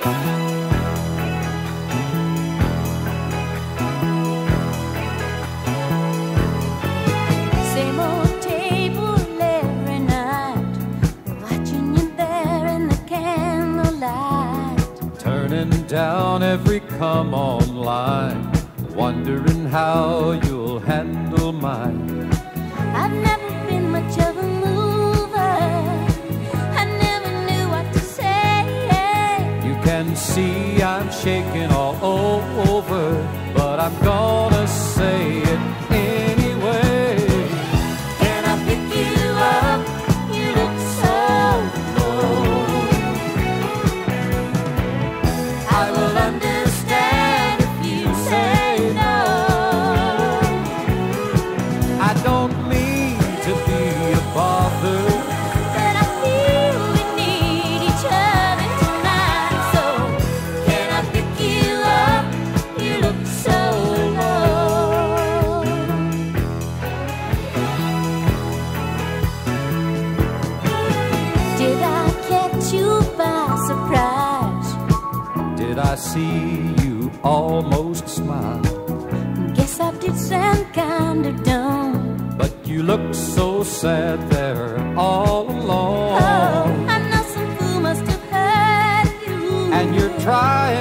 Same old table every night, watching you there in the candlelight. Turning down every come-on line, wondering how you'll handle mine. I've never been much of a mover, I never knew what to say. You can see I'm shaking all over, but I'm gonna say it anyway. Can I pick you up? You look so low. I will understand if you say no. I don't mean to be a bother, But I feel we need each other tonight. So can I pick you up? You look so low. Did I catch you by surprise? did I see you almost smile? Guess I did sound kind of dumb. But you look so sad there all alone. Oh, I know some fool must have hurt you. And you're trying